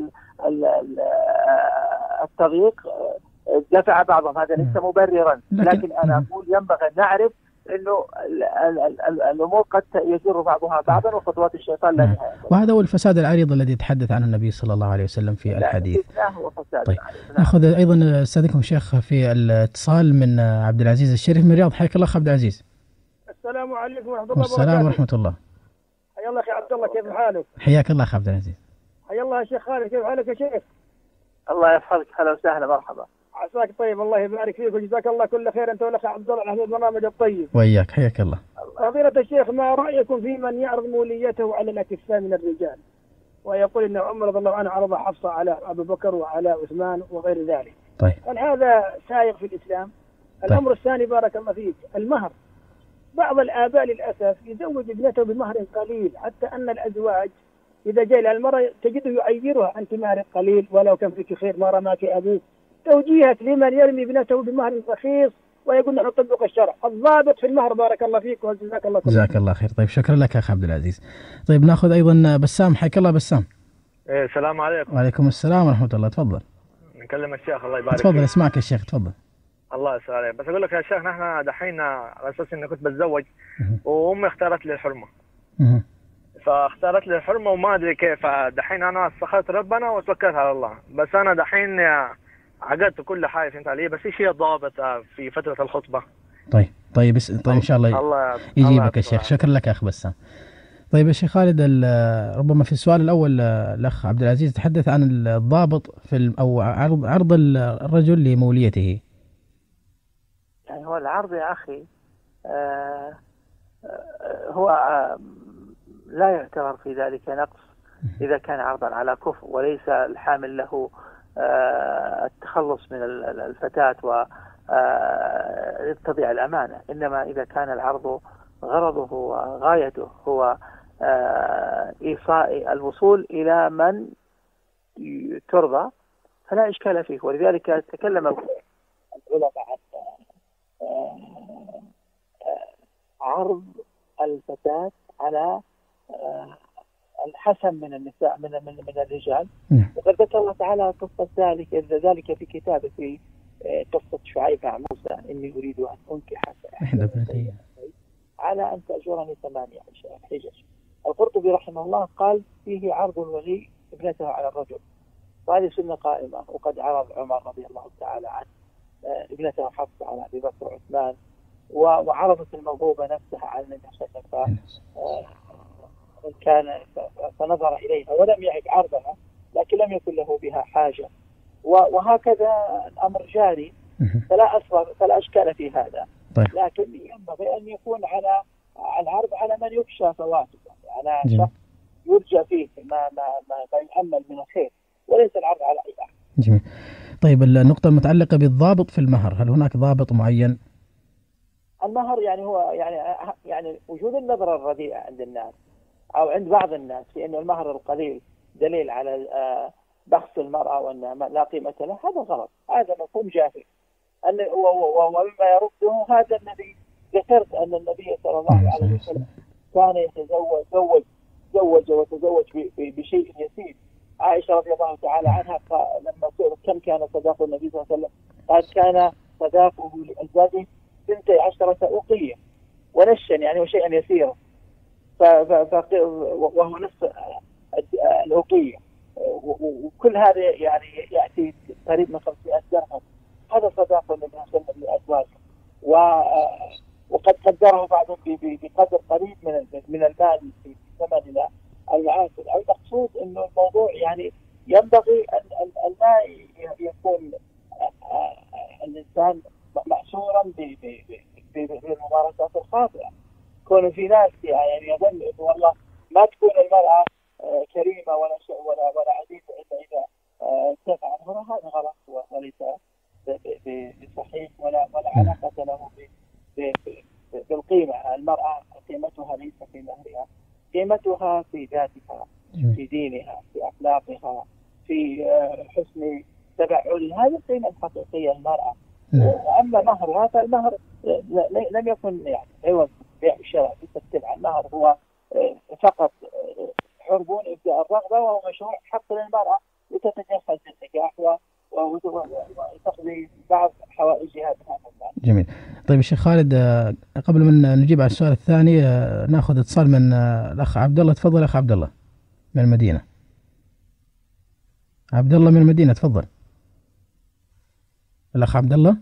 التضييق دفع بعضهم. هذا ليس مبررا، لكن أنا أقول ينبغي أن نعرف أنه الأمور قد يجر بعضها بعضا وخطوات الشيطان لا نهاية. وهذا هو الفساد العريض الذي يتحدث عنه النبي صلى الله عليه وسلم في الحديث. طيب. نأخذ أيضا أستاذكم شيخ في الاتصال من عبد العزيز الشريف من الرياض. حياك الله عبد العزيز. السلام عليكم ورحمة الله وبركاته. والسلام ورحمة الله. حيا الله أخي عبد الله، كيف حالك؟ حياك الله أخي عبد العزيز. حيا الله يا شيخ خالد، كيف حالك يا شيخ؟ الله يحفظك، هلا وسهلا، مرحبا. عساك طيب، الله يبارك فيك وجزاك الله كل خير أنت والأخ عبد الله على هذا البرنامج الطيب. وإياك، حياك الله. فضيلة الشيخ، ما رأيكم في من يعرض موليته على الأكفاء من الرجال ويقول إن عمر رضي الله عنه عرض حفصة على أبو بكر وعلى عثمان وغير ذلك؟ طيب. هل هذا سائغ في الإسلام؟ طيب. الأمر الثاني بارك الله فيك، المهر. بعض الآباء للأسف يزوج ابنته بمهر قليل، حتى أن الأزواج إذا جاء المرأة تجده يعيرها: أنت مهر قليل ولو كان فيك خير ما رماك أبوك. توجيهك لمن يرمي ابنته بمهر رخيص ويقول نحن نطبق الشرع. الضابط في المهر. بارك الله فيك وجزاك الله خير. جزاك الله خير. طيب شكرا لك أخ عبد العزيز. طيب نأخذ أيضا بسام. حياك الله بسام. السلام عليكم. وعليكم السلام ورحمة الله. تفضل. نكلم الشيخ. الله يبارك تفضل، اسمعك الشيخ، تفضل. الله يسلمك عليك. بس أقول لك يا شيخ، نحن دحين على أساس إني كنت بتزوج وأمي اختارت لي الحرمة، فاختارت لي الحرمة وما أدري كيف. دحين أنا استخرت ربنا وتوكلت على الله، بس أنا دحين عقدت كل حاجة فهمت علي، بس إيش هي الضابط في فترة الخطبة؟ طيب إن شاء الله يجيبك الشيخ. شكرا لك أخ بسام. طيب يا شيخ خالد، ربما في السؤال الأول الأخ عبد العزيز تحدث عن الضابط أو عرض الرجل لموليته. يعني هو العرض يا أخي هو لا يعتبر في ذلك نقص إذا كان عرضا على كفء، وليس الحامل له التخلص من الفتاة وتضيع الأمانة، إنما إذا كان العرض غرضه وغايته هو إيصاء الوصول إلى من ترضى فلا إشكال فيه. ولذلك تكلم العلماء عرض الفتاة على الحسن من النساء من الرجال. وقد ذكر الله تعالى قصة ذلك في كتابه في قصة شعيب مع موسى: إني أريد أن أنكح إحدى ابنتي على أن تأجرني 8 حجج. القرطبي رحمه الله قال فيه عرض الولي ابنته على الرجل، وهذه سنة قائمة. وقد عرض عمر رضي الله تعالى عنه ابنته حفصة على أبي بكر وعثمان، وعرضت الموهوبة نفسها على النبي صلى الله عليه وسلم كان فنظر إليها ولم يعد عرضها، لكن لم يكن له بها حاجة. وهكذا الأمر جاري، فلا أشكال في هذا. لكن ينبغي أن يكون على العرض على من يخشى فواته، على شخص يرجى فيه ما يؤمل من الخير، وليس العرض على أي أحد. جميل. طيب النقطة المتعلقة بالضابط في المهر، هل هناك ضابط معين؟ المهر يعني هو يعني وجود النظرة الرديئة عند الناس أو عند بعض الناس في أن المهر القليل دليل على بخس المرأة وأنها لا قيمة له، هذا غلط، هذا مفهوم جاهل. ومما يرده هذا الذي ذكرت أن النبي صلى الله عليه وسلم كان زوج وتزوج بشيء يسير. عائشة رضي الله تعالى عنها لما سئلت كم كان صداق النبي صلى الله عليه وسلم قال كان صداقه لأزواجه 12 أوقية ونشا، يعني وشيئا يسيرا، وهو نصف الأوقية، وكل هذا يعني يأتي قريب من 500 درهم. هذا صداق النبي صلى الله عليه وسلم لأزواجه، وقد قدره بعضهم بقدر قريب من المال في ثمن المعاصر. المقصود انه الموضوع يعني ينبغي ان لا يكون الانسان معصورا بالممارسات الخاطئه. كون في ناس يعني يظن انه والله ما تكون المراه كريمه ولا عزيزه الا اذا ارتفع عنها، هذا غلط وليس بصحيح ولا علاقه له بالقيمه. المراه قيمتها ليس في مهرها، قيمتها في ذاتها، في دينها، في أخلاقها، في حسن تبعلها. هذه القيمة الحقيقية المرأة. وأما مهرها فالمهر لم يكن يعني عوض بيع الشرع في السلعة. المهر هو فقط حربون إبداء الرغبة، وهو مشروع حق للمرأة لتتجهز للنكاح وتقضي بعض حوائجها بهذا المال. جميل. طيب الشيخ خالد، قبل من نجيب على السؤال الثاني ناخذ اتصال من الأخ عبد الله. تفضل أخ عبد الله من المدينة. عبد الله من المدينة، تفضل. الأخ عبد الله.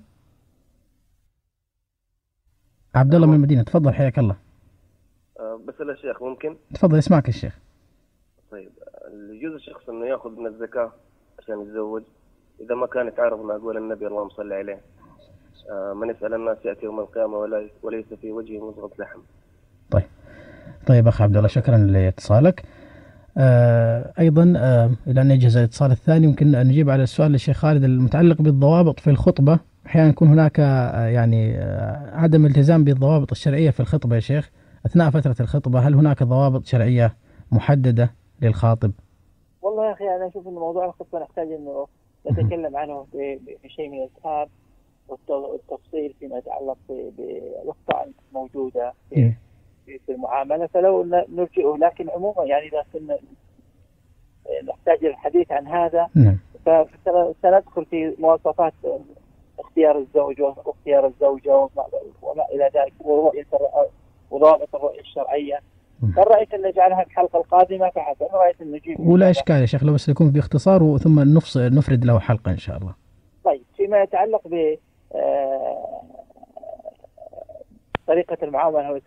عبد الله من المدينة، تفضل، حياك الله. بس الشيخ ممكن؟ تفضل، اسمعك الشيخ. طيب، يجوز الشخص انه ياخذ من الزكاة عشان يتزوج اذا ما كان يتعارض مع قول النبي اللهم صل عليه: من يسأل الناس يأتي يوم القيامة وليس في وجهه مزغة لحم. طيب أخ عبد الله، شكرا لاتصالك. أيضا إلى أن يجهز الاتصال الثاني يمكن أن نجيب على السؤال للشيخ خالد المتعلق بالضوابط في الخطبة. أحيانا يكون هناك يعني عدم التزام بالضوابط الشرعية في الخطبة يا شيخ أثناء فترة الخطبة. هل هناك ضوابط شرعية محددة للخاطب؟ والله يا أخي أنا أشوف أن موضوع الخطبة نحتاج أنه نتكلم عنه بشيء من الإسهاب والتفصيل فيما يتعلق بالأخطاء الموجودة في المعاملة، فلو نرجئه. لكن عموما يعني إذا كنا نحتاج الحديث عن هذا فسندخل في مواصفات اختيار الزوج واختيار الزوجة وما إلى ذلك، وضوابط الرؤية الشرعية. فرأيت أن نجعلها الحلقة القادمة فحسب، رأيت أن نجيب. ولا إشكال يا شيخ، لو بس يكون باختصار ثم نفرد له حلقة إن شاء الله. طيب، فيما يتعلق ب طريقة المعاملة،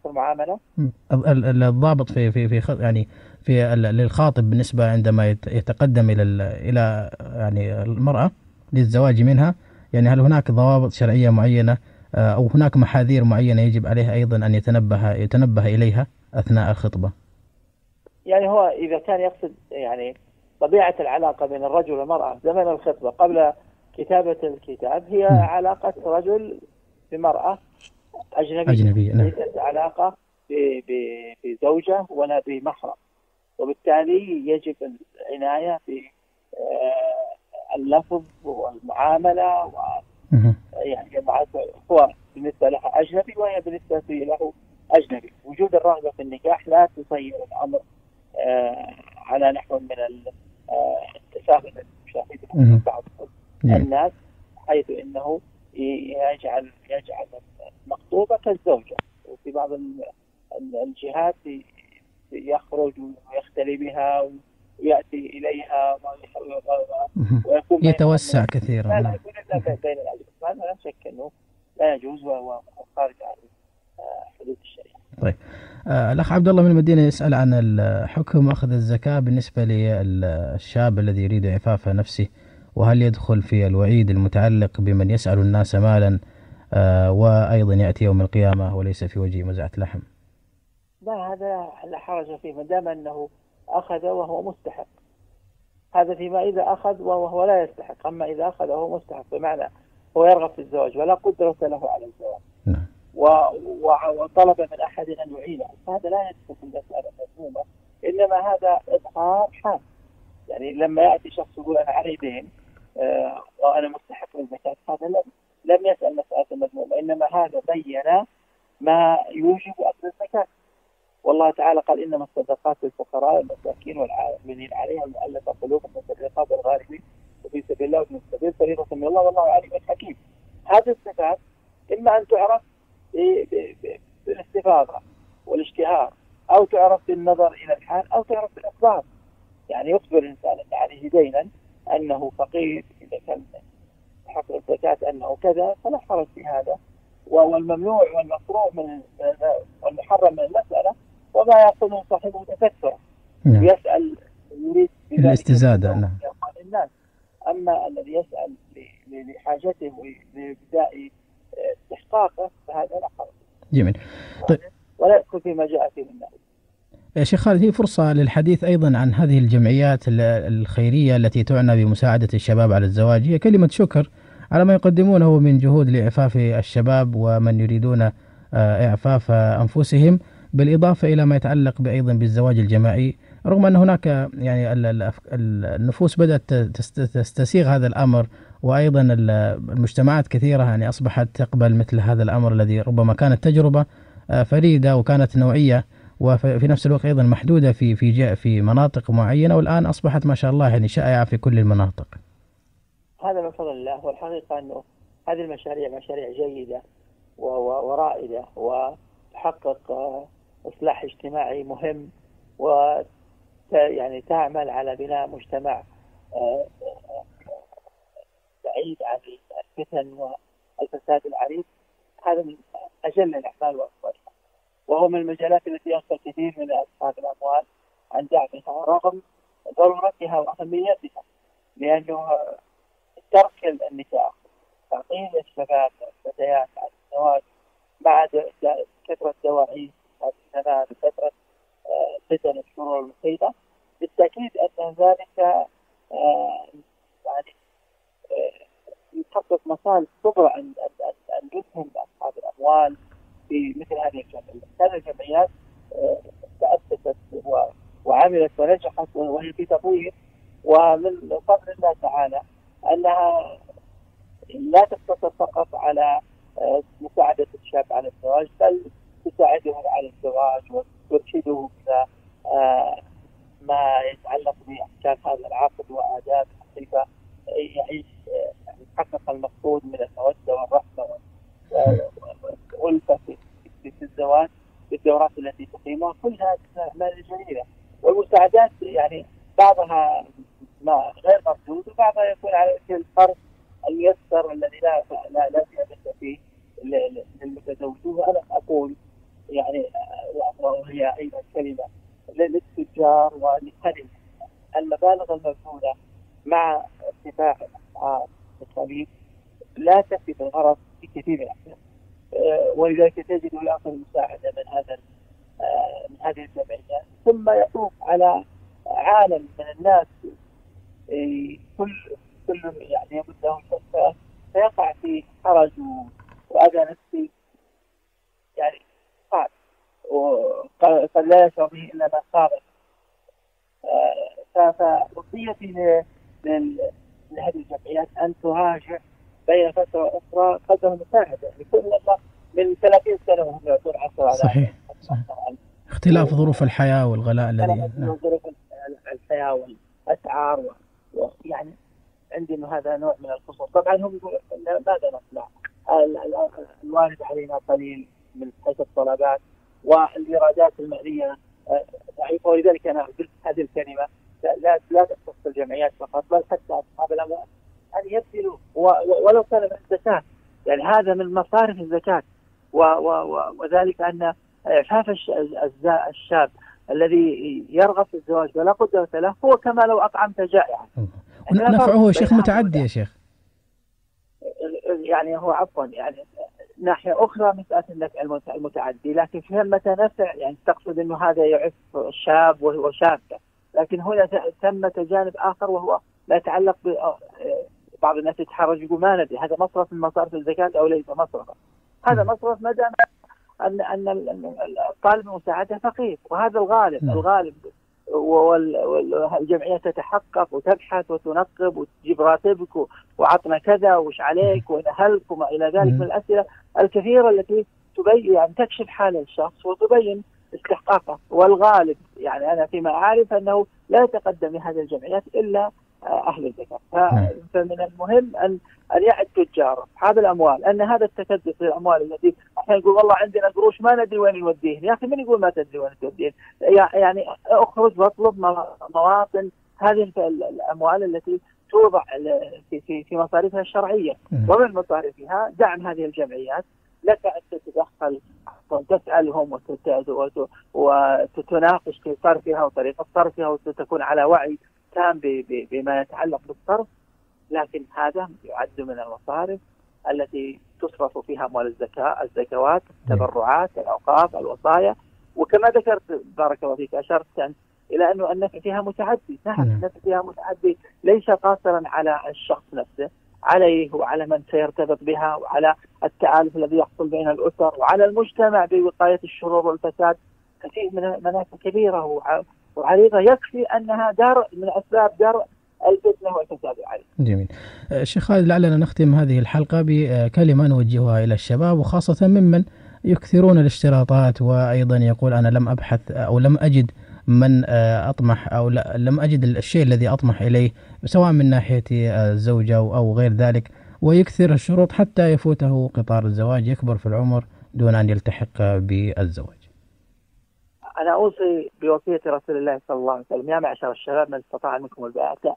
الضابط في يعني في للخاطب بالنسبة عندما يتقدم إلى يعني المرأة للزواج منها، يعني هل هناك ضوابط شرعية معينة أو هناك محاذير معينة يجب عليه أيضا أن يتنبه إليها أثناء الخطبة؟ يعني هو إذا كان يقصد يعني طبيعة العلاقة بين الرجل والمرأة زمن الخطبة قبل كتابة الكتاب هي علاقة رجل بمرأة أجنبية. ليست علاقة بزوجة ولا بمحرم، وبالتالي يجب العناية باللفظ والمعاملة يعني هو بالنسبة لها أجنبي وهي بالنسبة له أجنبي. وجود الرغبة في النكاح لا تصير الأمر على نحو من التساهل المشاهده من بعض الناس، حيث انه يجعل المخطوبه كالزوجه، وفي بعض الجهات يخرج ويختلي بها وياتي اليها ويكون يتوسع كثيرا. لا يكون الا بين الاجنبي، هذا لا شك انه لا يجوز وخارج عن حدود الشريعه. طيب الأخ عبد الله من المدينة يسأل عن حكم أخذ الزكاة بالنسبة للشاب الذي يريد إعفاف نفسه، وهل يدخل في الوعيد المتعلق بمن يسأل الناس مالا وأيضا يأتي يوم القيامة وليس في وجهه مزعة لحم؟ لا، هذا لا حرج فيه ما دام أنه أخذ وهو مستحق. هذا فيما إذا أخذ وهو لا يستحق. أما إذا أخذ وهو مستحق بمعنى هو يرغب في الزواج ولا قدرة له على الزواج وطلب من أحد أن يعينه، فهذا لا يدخل في المسألة المذمومة، إنما هذا إظهار حال. يعني لما يأتي شخص يقول أنا علي دين وأنا مستحق للزكاة، هذا لم يسأل مسألة المذمومة، إنما هذا بين ما يوجب أخذ الزكاة. والله تعالى قال إنما الصدقات للفقراء والمساكين والعاملين عليها المؤلفة قلوبهم وفي الرقاب والغارمين وفي سبيل الله وابن السبيل فريضة من الله والله عليم حكيم. هذه الصفات إما أن تعرف بالاستفاضة والاشتهار، أو تعرف بالنظر إلى الحال، أو تعرف بالإخبار. يعني يخبر الإنسان أن عليه دينا، أنه فقير، إذا كان حق الزكاة أنه كذا، فلا حرج في هذا. والممنوع والمكروه والمحرم من المسألة وما يأخذه صاحبه تكثرا يسأل يريد الاستزادة الناس. أما الذي يسأل لحاجته ولبداء استحقاقه فهذا لا حرج. جميل. طيب. ولا يدخل فيما جاء فيه الناس. يا شيخ خالد، هي فرصة للحديث أيضا عن هذه الجمعيات الخيرية التي تعنى بمساعدة الشباب على الزواج. هي كلمة شكر على ما يقدمونه من جهود لإعفاف الشباب ومن يريدون إعفاف أنفسهم، بالإضافة إلى ما يتعلق أيضا بالزواج الجماعي، رغم أن هناك يعني النفوس بدأت تستسيغ هذا الأمر، وأيضا المجتمعات كثيرة يعني أصبحت تقبل مثل هذا الأمر الذي ربما كانت تجربة فريدة وكانت نوعية، وفي نفس الوقت أيضا محدودة في مناطق معينة، والآن أصبحت ما شاء الله يعني شائعة في كل المناطق. هذا من فضل الله. والحقيقة أنه هذه المشاريع مشاريع جيدة ورائدة وتحقق إصلاح اجتماعي مهم، يعني تعمل على بناء مجتمع بعيد عن الفتن والفساد العريض. هذا من أجل الأعمال وأفضلها، وهو من المجالات التي يغفل كثير من أصحاب الأموال عن دعمها رغم ضرورتها وأهميتها، لأنه ترك النساء، تعطيل الشباب والفتيات عن الزواج مع كثرة دواعي هذه الزمان وكثرة فتن الشرور المحيطة، بالتأكيد أن ذلك يعني يحقق مصالح كبرى أن يسهم أصحاب الأموال في مثل هذه الجمعيات. هذه الجمعيات تأسست وعملت ونجحت وهي في تطوير، ومن فضل الله تعالى أنها لا تقتصر فقط على مساعدة الشاب على الزواج، بل تساعده على الزواج وترشده إلى ما يتعلق بأحكام هذا العقد وآداب كيف يعيش يحقق المقصود من المودة والرحمة والألفة في الزواج بالدورات التي تقيمها. كل هذه الأعمال الجميلة والمساعدات يعني بعضها ما غير مردود وبعضها يكون على الفرض الميسر الذي لا فائدة فيه للمتزوجين. وأنا أقول يعني وهي أيضا كلمة للتجار وللخليج، المبالغ المبذولة مع ارتفاع الأسعار الخليج لا تكفي بالغرض في كثير من الأحيان، ولذلك تجد يأخذ مساعدة من هذه الجمعيات، ثم يطوف على عالم من الناس كل يعني يمد له شفاء فيقع في حرج وأذى نفسي يعني صعب، وقد لا يشعر به إلا من صابر. فوصيتي لهذه الجمعيات أن تراجع بين فترة أخرى قدر مساعدة، يعني كل من 30 سنة وهم يعطون 10 على صحيح. اختلاف ظروف الحياة والغلاء الذي ظروف الحياة والأسعار يعني عندي إنه هذا نوع من الخصوص. طبعا هم يقولون ماذا نصنع؟ الوارد علينا قليل من حيث الطلبات والإيرادات المالية ضعيفة، ولذلك أنا قلت هذه الكلمة لا تخص الجمعيات فقط بل حتى أصحاب الأموال أن يبذلوا ولو كان من الزكاة، يعني هذا من مصارف الزكاة، وذلك أن إعفاف الشاب الذي يرغب في الزواج ولا قدرة له هو كما لو أطعمت جائعا. نفعه شيخ متعدي يا شيخ، يعني هو عفوا يعني ناحية أخرى مسألة النفع المتعدي، لكن ثمة نفع يعني تقصد أنه هذا يعف الشاب وهو شابة، لكن هنا ثمة جانب آخر وهو لا يتعلق بعض الناس يتحرج يقول ما ندري هذا مصرف من مصارف الزكاة أو ليس مصرفا. هذا مصرف ما دام أن الطالب المساعدة فقير، وهذا الغالب والجمعية تتحقق وتبحث وتنقب وتجيب راتبك وعطنا كذا وش عليك ونهلك وما إلى ذلك من الأسئلة الكثيرة التي تبين يعني تكشف حال الشخص وتبين استحقاقه. والغالب يعني أنا فيما أعرف أنه لا يتقدم لهذه الجمعيات إلا أهل الزكاة. فمن المهم أن يعد تجار أصحاب الأموال أن هذا التكدس للأموال التي أحيانا يقول والله عندنا قروش ما ندري وين نوديه. يا أخي من يقول ما تدري وين توديه؟ يعني أخرج واطلب مواطن هذه الأموال التي توضع في مصاريفها الشرعية، ومن مصاريفها دعم هذه الجمعيات. لك أن تتدخل وتسألهم وتناقش في صرفها وطريقة صرفها وتكون على وعي تام بما يتعلق بالصرف، لكن هذا يعد من المصارف التي تصرف فيها أموال الزكوات، التبرعات، الأوقاف، الوصايا. وكما ذكرت بارك الله فيك أشرت إلى أنه النفع فيها متعدي. نعم النفع فيها متعدي ليس قاصرا على الشخص نفسه، عليه وعلى من سيرتبط بها وعلى التآلف الذي يحصل بين الأسر وعلى المجتمع بوقاية الشرور والفساد. كثير من منافع كبيرة وعريضة يكفي أنها دار من أسباب دار الفتنة والفساد عليه. جميل. شيخ خالد، لعلنا نختم هذه الحلقة بكلمة نوجهها إلى الشباب، وخاصة ممن يكثرون الاشتراطات وأيضا يقول أنا لم أبحث أو لم أجد من أطمح أو لم أجد الشيء الذي أطمح إليه سواء من ناحية الزوجة أو غير ذلك، ويكثر الشروط حتى يفوته قطار الزواج، يكبر في العمر دون أن يلتحق بالزواج. أنا أوصي بوصية رسول الله صلى الله عليه وسلم: يا معشر الشباب من استطاع منكم الباءة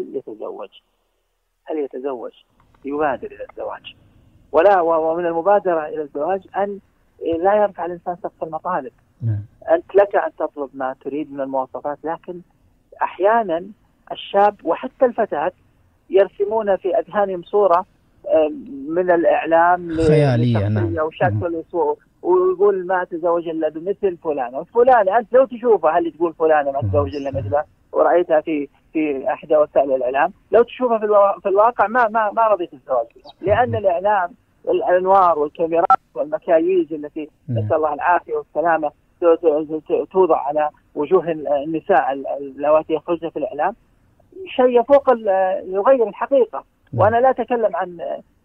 هل يتزوج يبادر إلى الزواج. ومن المبادرة إلى الزواج أن لا يرفع الإنسان سقف المطالب. أنت لك أن تطلب ما تريد من المواصفات، لكن أحيانا الشاب وحتى الفتاة يرسمون في أذهانهم صورة من الإعلام خيالية وشكل ويقول ما تزوج إلا بمثل فلانة. أنت لو تشوفها هل تقول فلانة ما تزوج إلا مثلها ورأيتها في أحدى وسائل الإعلام، لو تشوفها في الواقع ما رضيت الزواج فيها، لأن الإعلام الأنوار والكاميرات والمكاييج التي نسأل الله العافية والسلامة توضع على وجوه النساء اللواتي يخرجن في الإعلام شيء يفوق يغير الحقيقة. وأنا لا أتكلم عن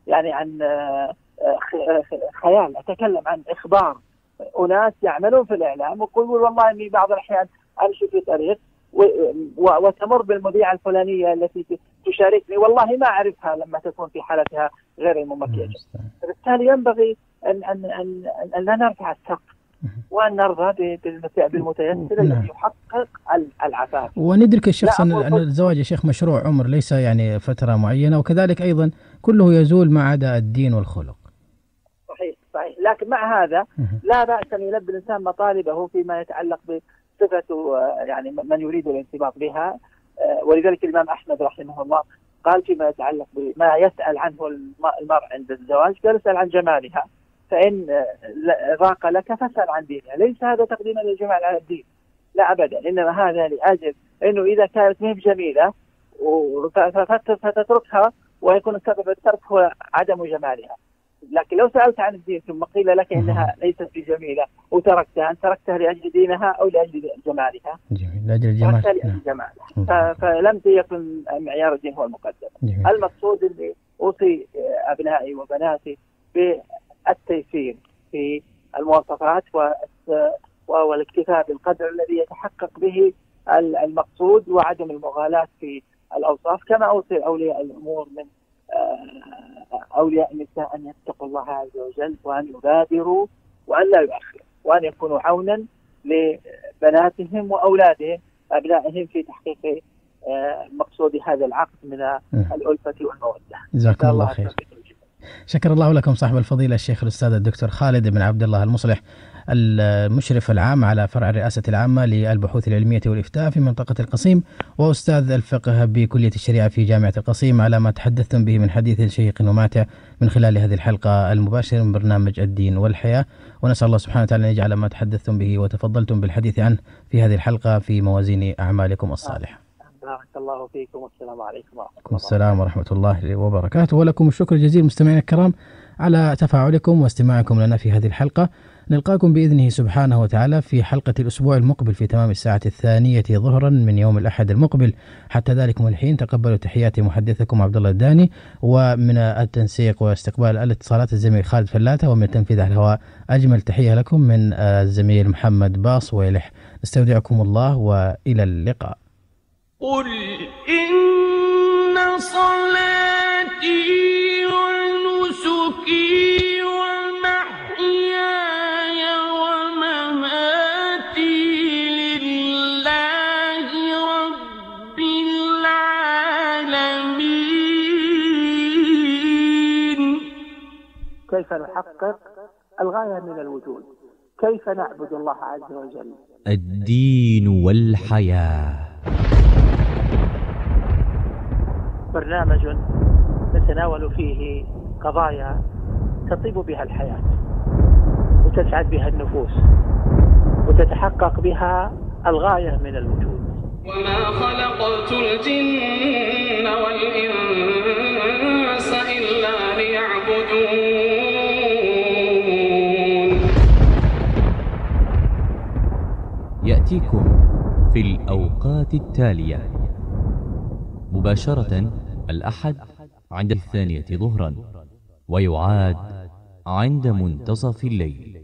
خيال، أتكلم عن إخبار أناس يعملون في الإعلام ويقول والله إني بعض الأحيان أمشي في طريق وتمر بالمذيعة الفلانية التي تشاركني والله ما أعرفها لما تكون في حالتها غير الممكنة. بالتالي ينبغي أن لا نرفع السقف وأن نرضى بالمتيسر الذي يحقق العفاف. وندرك الشخص أن الزواج يا شيخ مشروع عمر، ليس يعني فترة معينة، وكذلك أيضا كله يزول ما عدا الدين والخلق. صحيح. لكن مع هذا لا بأس أن يلبي الإنسان مطالبه فيما يتعلق بصفة يعني من يريد الانضباط بها. ولذلك الإمام أحمد رحمه الله قال فيما يتعلق بما يسأل عنه المرء عند الزواج، قال اسأل عن جمالها فإن ضاق لك فاسأل عن دينها. ليس هذا تقديما للجمال على الدين، لا أبدا، إنما هذا لأجل إنه إذا كانت مهب جميلة فتتركها ويكون السبب الترك هو عدم جمالها. لكن لو سألت عن الدين ثم قيل لك إنها ليست بجميلة وتركتها، أن تركتها لأجل دينها أو لأجل جمالها؟ لأجل الجمال. لأجل جمالها. فلم يكن معيار الدين هو المقدم. المقصود اللي أوصي أبنائي وبناتي بالتيسير في المواصفات والاكتفاء بالقدر الذي يتحقق به المقصود وعدم المغالاة في الأوصاف. كما أوصي أولياء الأمور من أولياء النساء أن يتقوا الله عز وجل وأن يبادروا وأن لا يؤخروا وأن يكونوا عونا لبناتهم وأولادهم أبنائهم في تحقيق مقصود هذا العقد من الألفة والمودة. جزاكم الله خير. شكر الله لكم صاحب الفضيلة الشيخ الأستاذ الدكتور خالد بن عبد الله المصلح، المشرف العام على فرع الرئاسة العامة للبحوث العلمية والإفتاء في منطقة القصيم، وأستاذ الفقه بكلية الشريعة في جامعة القصيم، على ما تحدثتم به من حديث شيق وماتع من خلال هذه الحلقة المباشرة من برنامج الدين والحياة. ونسأل الله سبحانه وتعالى أن يجعل ما تحدثتم به وتفضلتم بالحديث عنه في هذه الحلقة في موازين أعمالكم الصالحة. بارك الله فيكم والسلام عليكم ورحمة الله. السلام ورحمة الله وبركاته. ولكم الشكر الجزيل مستمعينا الكرام على تفاعلكم واستماعكم لنا في هذه الحلقة. نلقاكم بإذنه سبحانه وتعالى في حلقة الأسبوع المقبل في تمام الساعة 2 ظهرا من يوم الأحد المقبل. حتى ذلك الحين تقبلوا تحياتي محدثكم عبد الله الداني، ومن التنسيق واستقبال الاتصالات الزميل خالد فلاتة، ومن التنفيذ على الهواء أجمل تحية لكم من الزميل محمد باص ويلح. نستودعكم الله وإلى اللقاء. قل إن صلاتي ونسكي ومحياي ومماتي لله رب العالمين. كيف نحقق الغاية من الوجود؟ كيف نعبد الله عز وجل؟ الدين والحياة، برنامج نتناول فيه قضايا تطيب بها الحياة وتسعد بها النفوس وتتحقق بها الغاية من الوجود. وما خلقت الجن والإنس إلا ليعبدون. يأتيكم في الأوقات التالية مباشرة: الأحد عند 2 ظهرا، ويعاد عند منتصف الليل.